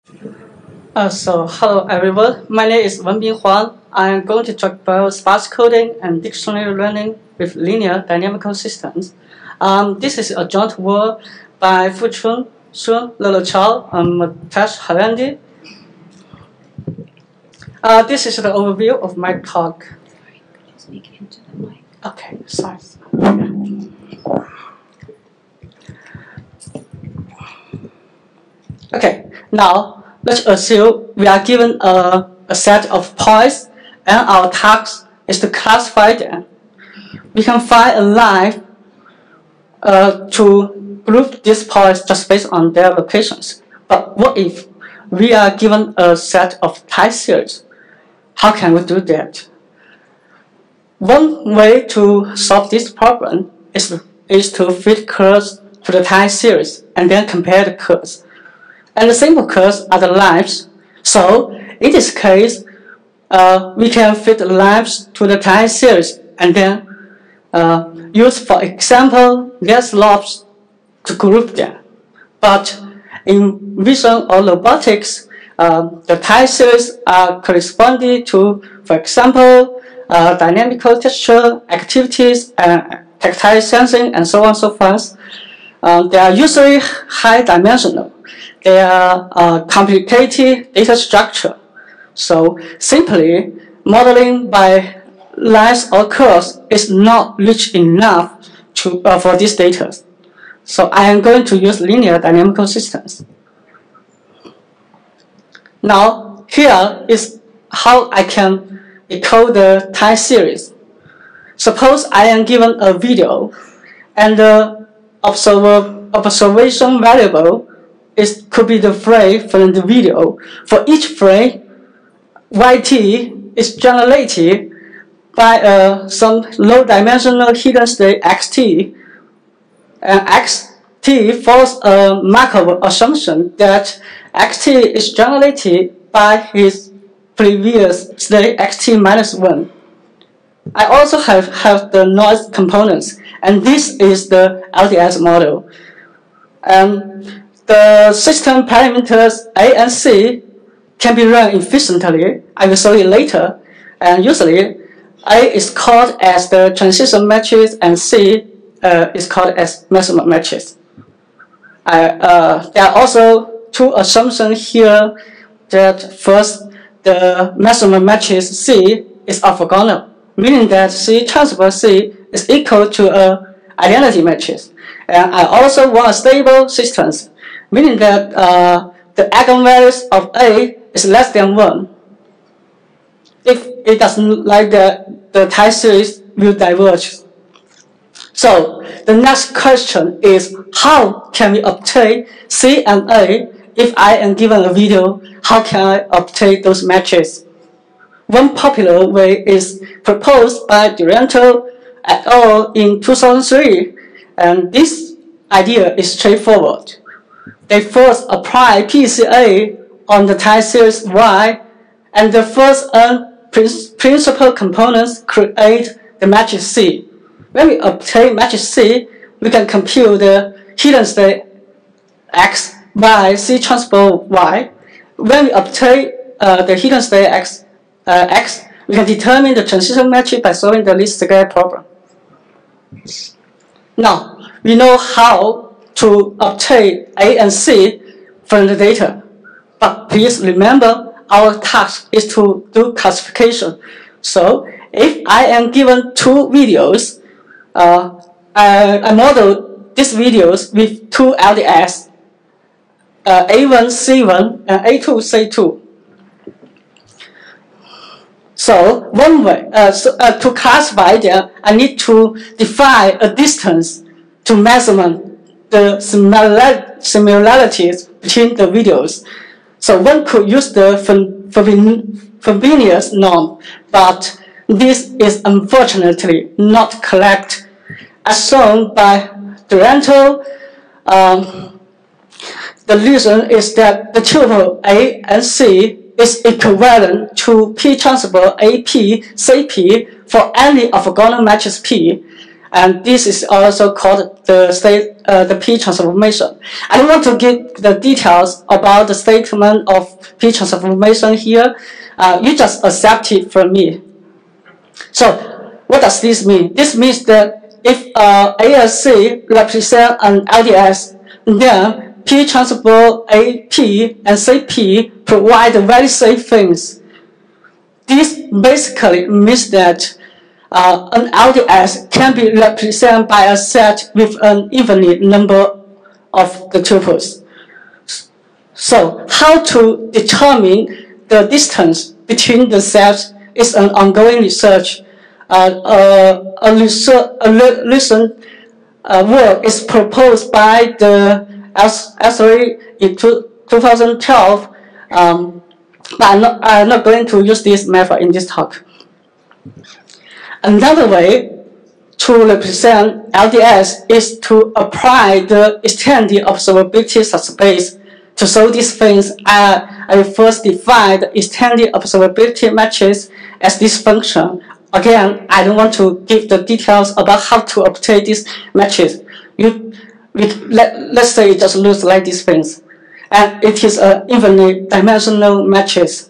Hello everyone. My name is Wenbin Huang. I am going to talk about sparse coding and dictionary learning with linear dynamical systems. This is a joint work by Fuchun Sun, Lolo Chao, and Mitesh Halandi. This is the overview of my talk. Okay, sorry. Okay, now let's assume we are given a set of points and our task is to classify them. We can find a line to group these points just based on their locations. But what if we are given a set of time series? How can we do that? One way to solve this problem is to fit curves to the time series and then compare the curves. And the simple curves are the lines. So in this case, we can fit the lines to the time series and then use, for example, their slopes to group them. But in vision or robotics, the time series are corresponding to, for example, dynamical texture, activities, and tactile sensing, and so on and so forth. They are usually high-dimensional. They are complicated data structure. So simply modeling by lines or curves is not rich enough for these data. So I am going to use linear dynamical systems. Now here is how I can encode the time series. Suppose I am given a video and the observation variable could be the frame from the video. For each frame, YT is generated by some low-dimensional hidden state XT, and XT follows a Markov assumption that XT is generated by his previous state XT minus 1. I also have the noise components, and this is the LDS model. The system parameters A and C can be run efficiently. I will show you later. And usually, A is called as the transition matrix, and C is called as measurement matrix. There are also two assumptions here. That first, the measurement matrix C is orthogonal, meaning that C transpose C is equal to an identity matrix. And I also want a stable system, meaning that the eigenvalues of A is less than 1. If it doesn't like that, the time series will diverge. So the next question is, how can we obtain C and A? If I am given a video, how can I obtain those matches? One popular way is proposed by Durante et al. In 2003, and this idea is straightforward. They first apply PCA on the time series Y, and the first principal components create the matrix C. When we obtain matrix C, we can compute the hidden state X by C transpose Y. When we obtain the hidden state X, we can determine the transition matrix by solving the least square problem. Now, we know how to obtain A and C from the data. But please remember, our task is to do classification. So if I am given two videos, I model these videos with two LDS, A1, C1, and A2, C2. So one way, to classify them, I need to define a distance to measurement the similarities between the videos. So one could use the Frobenius norm, but this is unfortunately not correct. As shown by Durante, the reason is that the tuple A and C is equivalent to P transpose AP, CP for any orthogonal matrix P, And this is also called the P transformation. I don't want to give the details about the statement of P transformation here. You just accept it from me. So what does this mean? This means that if A and C represent an LDS, then P transpose AP and CP provide the very same things. This basically means that an LDS can be represented by a set with an infinite number of the tuples. So how to determine the distance between the sets is an ongoing research. A recent work is proposed by the Esri in 2012, but I'm not going to use this method in this talk. Another way to represent LDS is to apply the extended observability subspace. To show these things, I will first define the extended observability matrix as this function. Again, I don't want to give the details about how to obtain this matrix. Let's say it just looks like these things. And it is an infinite dimensional matrix.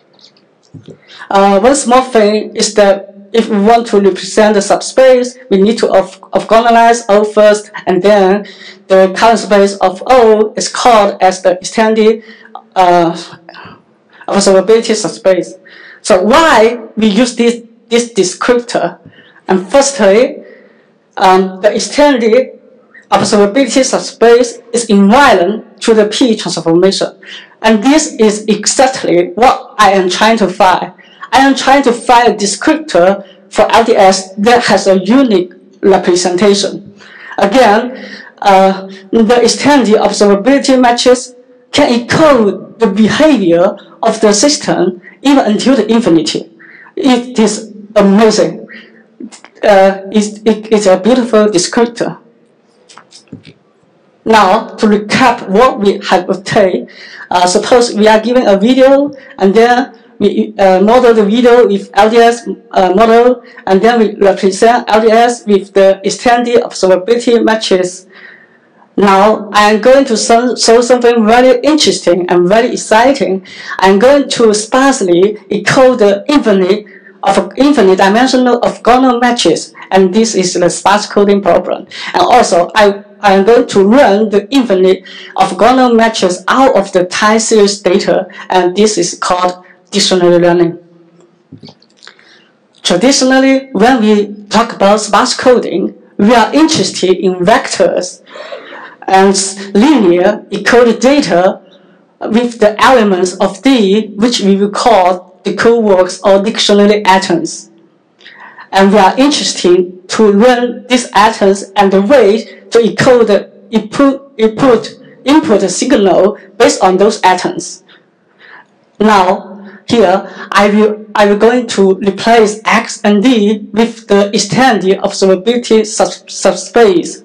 One small thing is that if we want to represent the subspace, we need to orthogonalize O first, and then the current space of O is called as the extended observability subspace. So why we use this descriptor? And firstly, the extended observability subspace is invariant to the P transformation. And this is exactly what I am trying to find. I am trying to find a descriptor for LDS that has a unique representation. Again, the extended observability matrix can encode the behavior of the system even until the infinity. It is amazing. It's a beautiful descriptor. Now, to recap what we have obtained, suppose we are given a video, and then we model the video with LDS model, and then we represent LDS with the extended observability matrix. Now, I am going to show something very interesting and very exciting. I am going to sparsely encode the infinite dimensional orthogonal matrix, and this is the sparse coding problem. And also, I am going to run the infinite orthogonal matrix out of the time series data, and this is called dictionary learning. Traditionally, when we talk about sparse coding, we are interested in vectors and linear encoded data with the elements of D, which we will call the codewords or dictionary atoms. And we are interested to learn these atoms and the way to encode the input signal based on those atoms. Now, here, I will going to replace X and D with the extended observability subspace.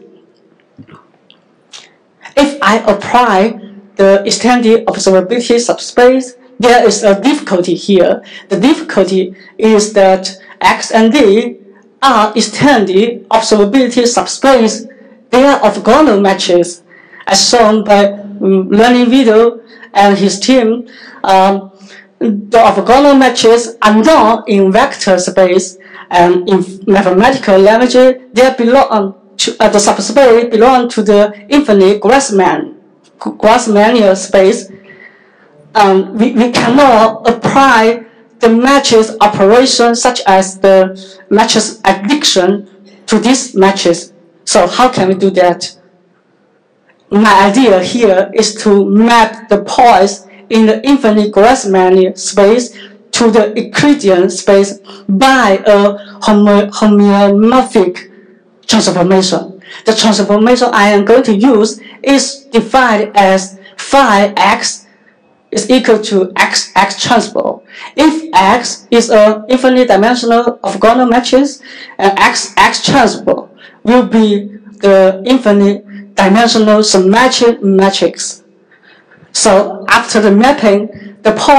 If I apply the extended observability subspace, there is a difficulty here. The difficulty is that X and D are extended observability subspace. They are orthogonal matches, as shown by Learning Video and his team. The orthogonal matches are not in vector space, and in mathematical language, they belong to the subspace belong to the infinite Grassmannian space. We cannot apply the matrix operation such as the matrix addition to this matrix. So how can we do that? My idea here is to map the points in the infinite Grassmannian space to the Euclidean space by a homeomorphic transformation. The transformation I am going to use is defined as phi x is equal to x transpose. If x is an infinite dimensional orthogonal matrix, and x transpose will be the infinite dimensional symmetric matrix. So after the mapping, the points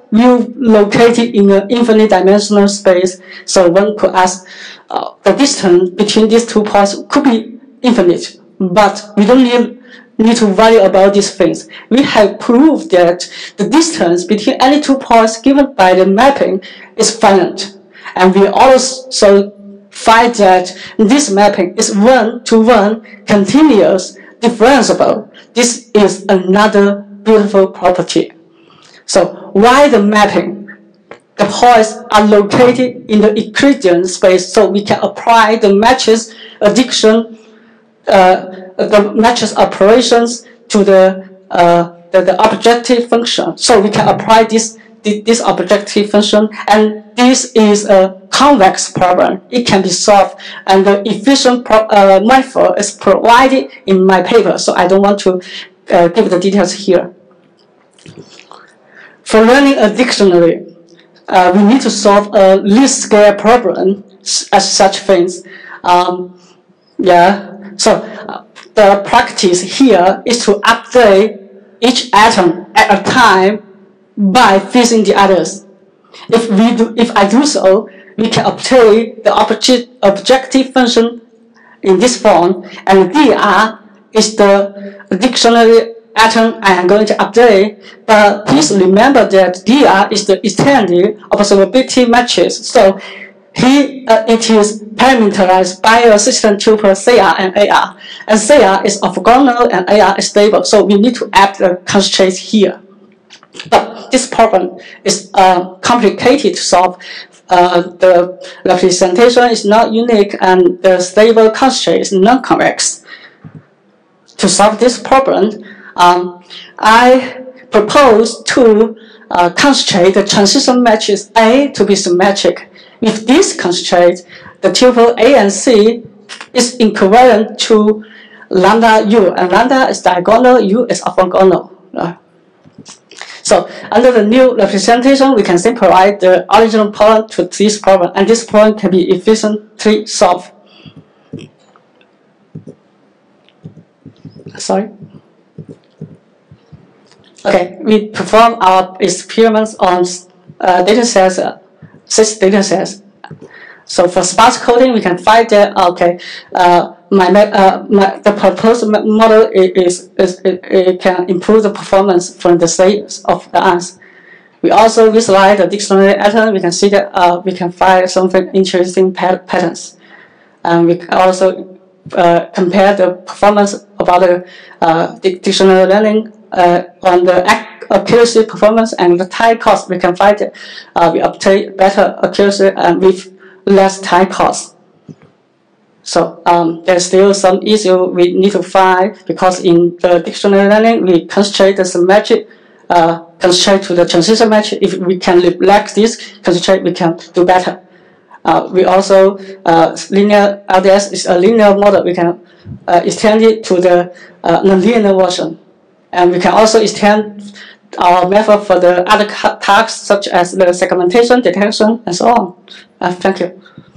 view located in an infinite dimensional space. So one could ask, the distance between these 2 points could be infinite, but we don't need to worry about these things. We have proved that the distance between any 2 points given by the mapping is finite. And we also find that this mapping is one-to-one continuous differentiable. This is another beautiful property. So why the mapping? The points are located in the Euclidean space, so we can apply the matrix addition, the matrix operations to the objective function. So we can apply this objective function, and this is a convex problem. It can be solved, and the efficient method is provided in my paper, so I don't want to give the details here. For learning a dictionary, we need to solve a least square problem as such things. So the practice here is to update each atom at a time by fixing the others. If I do so, we can obtain the objective function in this form, and dr is the dictionary atom I am going to update. But please remember that dr is the extended observability matrix. So here it is parameterized by a system tuple CR and AR. And CR is orthogonal and AR is stable. So we need to add the constraints here. But this problem is complicated to solve. The representation is not unique, and the stable constraint is non-convex. To solve this problem, I propose to constrain the transition matrix A to be symmetric. With this constraint, the tuple A and C is equivalent to lambda U, and lambda is diagonal, U is orthogonal. So under the new representation, we can simplify the original problem to this problem, and this problem can be efficiently solved. Sorry. Okay, we perform our experiments on data sets, 6 data sets. So for sparse coding, we can find that the proposed model it can improve the performance from the state of the answer. We also visualize the dictionary atom. We can see that we can find some interesting patterns. And we can also compare the performance about the dictionary learning on the accuracy performance and the time cost. We can find that we obtain better accuracy and with less time cost. So there's still some issue we need to find, because in the dictionary learning we constrain the symmetric constraint to the transition matrix. If we can relax this constraint, we can do better. We also linear LDS is a linear model. We can extend it to the nonlinear version, and we can also extend our method for the other tasks such as the segmentation, detection, and so on. Thank you.